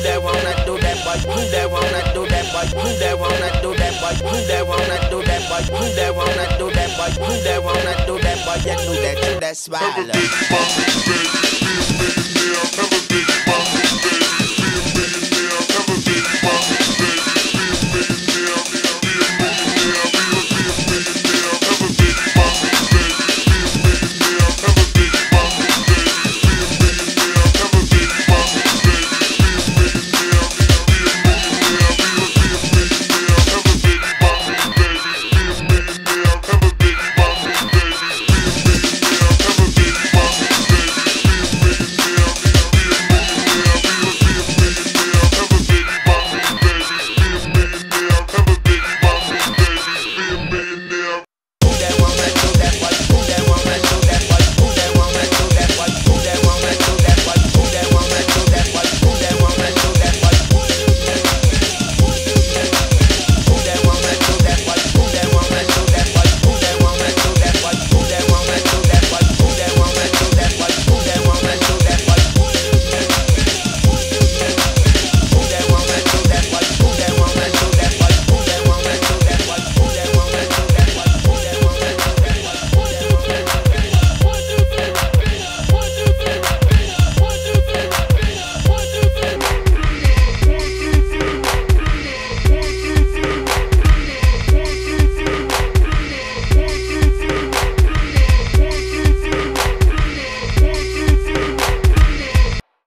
that wanna do that, boy? Who that wanna do that, boy? Who that wanna do that, boy? Who that wanna do that, boy? Who that wanna do that, boy? Who that wanna do that, boy? You knew that, you that smile.